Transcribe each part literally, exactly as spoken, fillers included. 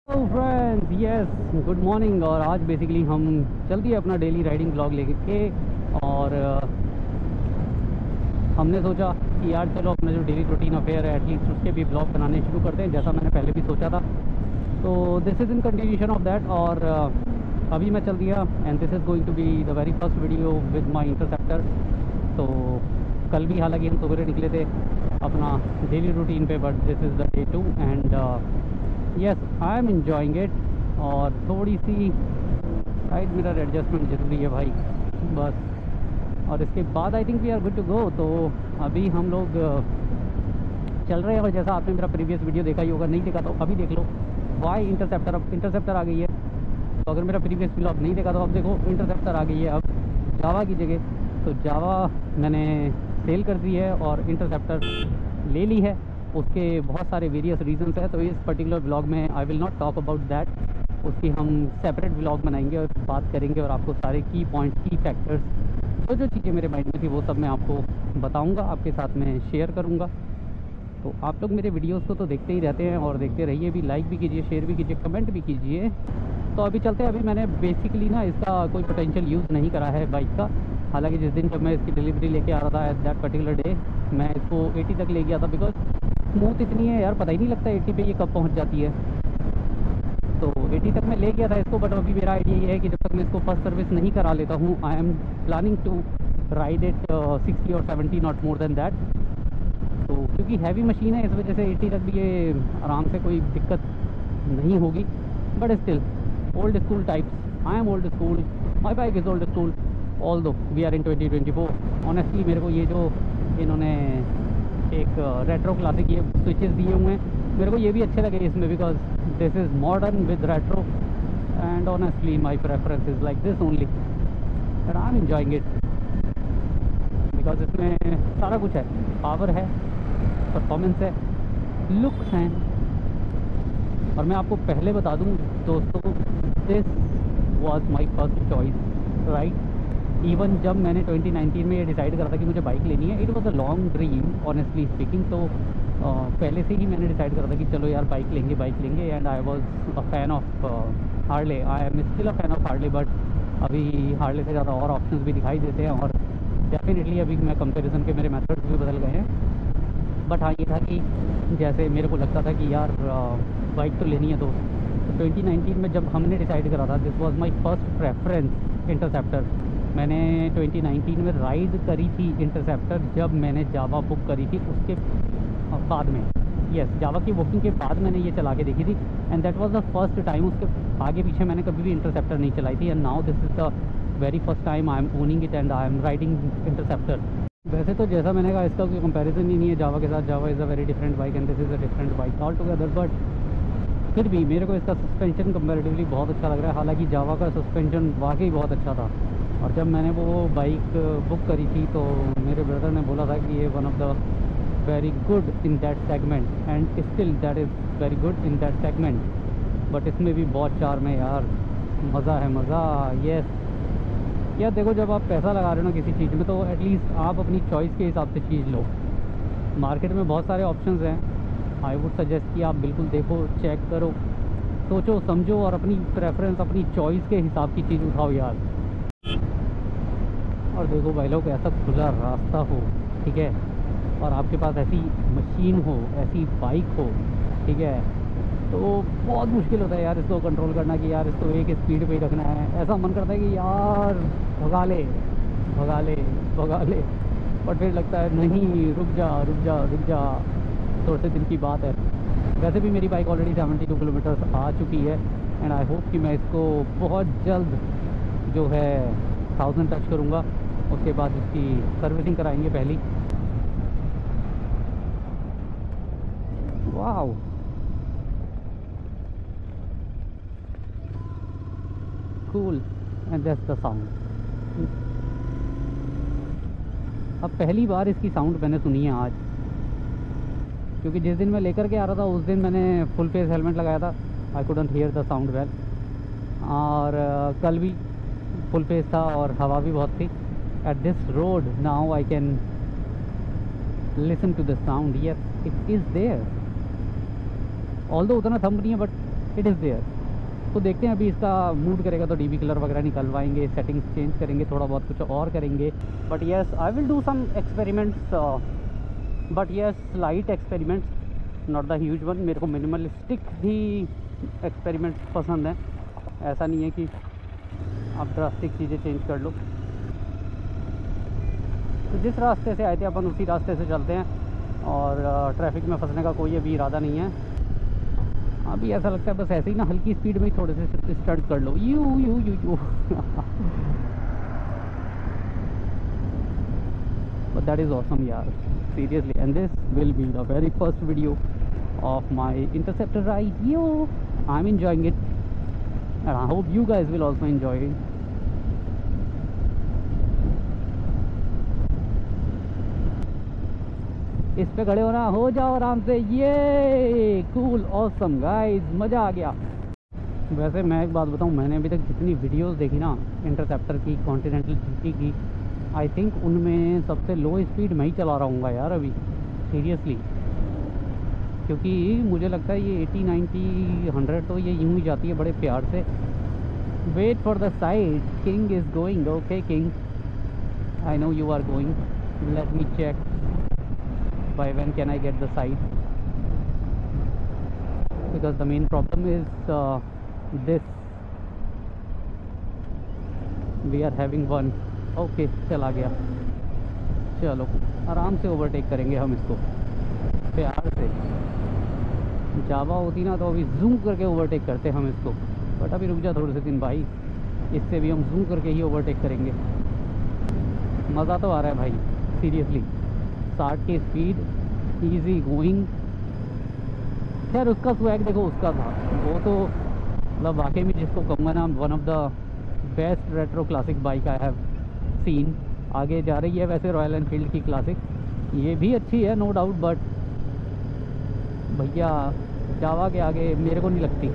Hello friends, yes good morning. और आज basically हम चल दिए अपना डेली राइडिंग ब्लॉग लेके के और अ, हमने सोचा कि यार चलो अपना जो डेली रूटीन अफेयर है एटलीस्ट उसके भी ब्लॉग बनाने शुरू करते हैं, जैसा मैंने पहले भी सोचा था। तो this is in continuation of that. और अ, अभी मैं चल दिया and this is going to be the very first video with my Interceptor. तो कल भी हालांकि हम सवेरे निकले थे अपना डेली रूटीन पे, but this is the day two and yes I am enjoying it. और थोड़ी सी साइड मिरर एडजस्टमेंट ज़रूरी है भाई, बस। और इसके बाद I think we are good to go. तो अभी हम लोग अ, चल रहे हैं। और जैसा आपने मेरा प्रीवियस वीडियो देखा ही होगा, नहीं देखा तो अभी देख लो। वाई इंटरसेप्टर, अब इंटरसेप्टर आ गई है। तो अगर मेरा प्रीवियस ब्लॉग नहीं देखा तो अब देखो, इंटरसेप्टर आ गई है अब जावा की जगह। तो जावा मैंने सेल कर दी है और इंटरसेप्टर ले ली है। उसके बहुत सारे वेरियस रीजंस है, तो इस पर्टिकुलर ब्लॉग में I will not talk about that. उसकी हम सेपरेट ब्लॉग बनाएंगे और बात करेंगे और आपको सारे की पॉइंट्स, की फैक्टर्स, जो जो चीज़ें मेरे माइंड में थी वो सब मैं आपको बताऊंगा, आपके साथ में शेयर करूंगा। तो आप लोग मेरे वीडियोस को तो देखते ही रहते हैं और देखते रहिए भी, लाइक भी कीजिए, शेयर भी कीजिए, कमेंट भी कीजिए। तो अभी चलते हैं। अभी मैंने बेसिकली ना इसका कोई पोटेंशियल यूज़ नहीं करा है बाइक का। हालांकि जिस दिन जब मैं इसकी डिलीवरी लेके आ रहा था एट दैट पर्टिकुलर डे, मैं इसको अस्सी तक ले गया था, बिकॉज स्मूथ इतनी है यार, पता ही नहीं लगता अस्सी पे ये कब पहुंच जाती है। तो अस्सी तक मैं ले गया था इसको, बट अभी मेरा आइडिया ये है कि जब तक मैं इसको फर्स्ट सर्विस नहीं करा लेता हूँ, I am planning to ride it sixty और seventy, not more than that. तो क्योंकि हैवी मशीन है, इस वजह से अस्सी तक भी ये आराम से कोई दिक्कत नहीं होगी। But still old school types, I am old school, my bike is old school, although we are in twenty twenty four. Honestly मेरे को ये जो इन्होंने एक रेट्रो क्लासिक ये स्विचेस दिए हुए हैं, मेरे को ये भी अच्छे लगे इसमें, because this is modern with retro and honestly my preference is like this only and I am enjoying it. Because इसमें सारा कुछ है, पावर है, परफॉर्मेंस है, लुक्स हैं। और मैं आपको पहले बता दूं दोस्तों, this was my first choice, right. Even जब मैंने ट्वेंटी नाइनटीन में ये डिसाइड करा था कि मुझे बाइक लेनी है, it was a long dream honestly speaking. तो uh, पहले से ही मैंने डिसाइड करा था कि चलो यार बाइक लेंगे बाइक लेंगे and I was a fan of Harley. I am still a fan of Harley, but अभी हार्ले से ज़्यादा और ऑप्शंस भी दिखाई देते हैं और डेफिनेटली अभी मैं कंपैरिजन के मेरे मेथड्स भी बदल गए हैं। बट हाँ, ये था कि जैसे मेरे को लगता था कि यार बाइक तो लेनी है। तो ट्वेंटी नाइनटीन में जब हमने डिसाइड करा था, this was my first preference Interceptor. मैंने ट्वेंटी नाइनटीन में राइड करी थी इंटरसेप्टर जब मैंने जावा बुक करी थी, उसके बाद में, यस जावा की बुकिंग के बाद मैंने ये चला के देखी थी and that was the first time. उसके आगे पीछे मैंने कभी भी इंटरसेप्टर नहीं चलाई थी and now this is the very first time I am owning it and I am riding Interceptor. वैसे तो जैसा मैंने कहा, इसका कोई कंपैरिजन ही नहीं है जावा के साथ। Jawa is a very different bike and this is a different bike all together, but फिर भी मेरे को इसका सस्पेंशन कंपैरेटिवली बहुत अच्छा लग रहा है। हालांकि जावा का सस्पेंशन वाकई बहुत अच्छा था। और जब मैंने वो बाइक बुक करी थी तो मेरे ब्रदर ने बोला था कि ये one of the very good in that segment and still that is very good in that segment. But इसमें भी बहुत चार्म है यार, मज़ा है मज़ा। यस यार देखो, जब आप पैसा लगा रहे हो ना किसी चीज़ में, तो एटलीस्ट आप अपनी चॉइस के हिसाब से चीज़ लो। मार्केट में बहुत सारे ऑप्शंस हैं, आई वुड सजेस्ट कि आप बिल्कुल देखो, चेक करो, सोचो समझो और अपनी प्रेफरेंस, अपनी चॉइस के हिसाब की चीज़ उठाओ यार। और देखो भाई लोग, ऐसा खुला रास्ता हो, ठीक है, और आपके पास ऐसी मशीन हो, ऐसी बाइक हो, ठीक है, तो बहुत मुश्किल होता है यार इसको कंट्रोल करना कि यार इसको एक स्पीड पे ही रखना है। ऐसा मन करता है कि यार भगा ले भगा ले भगा ले, बट फिर लगता है नहीं, रुक जा रुक जा रुक जा, थोड़े से दिन की बात है। वैसे भी मेरी bike already seventy two kilometers आ चुकी है एंड आई होप कि मैं इसको बहुत जल्द जो है थाउजेंड टच करूँगा। उसके बाद इसकी सर्विसिंग कराएंगे पहली। Wow, cool and that's the sound. अब पहली बार इसकी साउंड मैंने सुनी है आज, क्योंकि जिस दिन मैं लेकर के आ रहा था उस दिन मैंने फुल फेस हेलमेट लगाया था, I couldn't hear the sound well. और uh, कल भी फुल फेस था और हवा भी बहुत थी। At this road now I can listen to the sound, yes it is there, although उतना थंब नहीं है, बट इट इज़ देयर। तो देखते हैं, अभी इसका मूड करेगा तो डीबी कलर वगैरह निकलवाएंगे, सेटिंग्स चेंज करेंगे, थोड़ा बहुत कुछ और करेंगे। But yes, I will do some experiments, but yes light experiments, not the huge one. मेरे को मिनिमलिस्टिक ही एक्सपेरिमेंट्स पसंद हैं, ऐसा नहीं है कि आप ड्रास्टिक चीज़ें चेंज कर लो। तो जिस रास्ते से आए थे अपन उसी रास्ते से चलते हैं, और ट्रैफिक में फंसने का कोई अभी इरादा नहीं है। अभी ऐसा लगता है बस ऐसे ही ना हल्की स्पीड में ही थोड़े से स्टार्ट कर लो, you you you you but that is awesome यार, seriously. And this will be the very first video of my Interceptor ride. You I am enjoying it and I hope you guys will also enjoy it. इस पे खड़े होना, हो जाओ आराम से। ये कूल ऑसम गाइस, मज़ा आ गया। वैसे मैं एक बात बताऊं, मैंने अभी तक जितनी वीडियोस देखी ना इंटरसेप्टर की, कॉन्टिनेंटल जीटी की, आई थिंक उनमें सबसे लो स्पीड मैं ही चला रहा हूँ यार अभी, सीरियसली। क्योंकि मुझे लगता है ये एटी नाइन्टी हंड्रेड तो ये यूँ ही जाती है बड़े प्यार से। Wait for the side, king is going. Okay king, I know you are going, let me check by when can I get the side, because the main problem is uh, this, we are having one। okay, चला गया। चलो आराम से overtake करेंगे हम इसको, प्यार से। जावा होती ना तो अभी जूम करके ओवरटेक करते हम इसको, बट अभी रुक जा थोड़े से दिन भाई, इससे भी हम जूम करके ही ओवरटेक करेंगे। मज़ा तो आ रहा है भाई, सीरियसली। साठ की स्पीड, इजी गोइंग। खैर उसका स्वैग देखो, उसका था वो तो, मतलब वाकई में जिसको कहूँगा ना one of the best retro classic bike I have seen. आगे जा रही है वैसे रॉयल एनफील्ड की क्लासिक, ये भी अच्छी है नो डाउट, बट भैया जावा के आगे मेरे को नहीं लगती।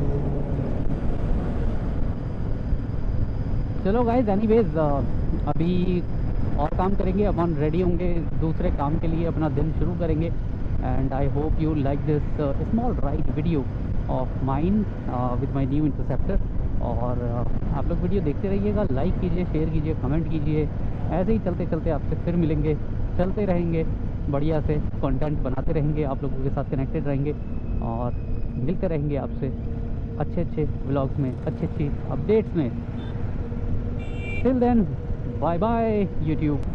चलो गाइस, एनीवेज अभी और काम करेंगे, अपन रेडी होंगे दूसरे काम के लिए, अपना दिन शुरू करेंगे। And I hope you like this small ride video of mine with my new interceptor. और uh, आप लोग वीडियो देखते रहिएगा, लाइक कीजिए, शेयर कीजिए, कमेंट कीजिए। ऐसे ही चलते चलते आपसे फिर मिलेंगे, चलते रहेंगे, बढ़िया से कंटेंट बनाते रहेंगे, आप लोगों के साथ कनेक्टेड रहेंगे और मिलते रहेंगे आपसे अच्छे अच्छे व्लॉग्स में, अच्छी अच्छी अपडेट्स में। Till then, bye bye YouTube.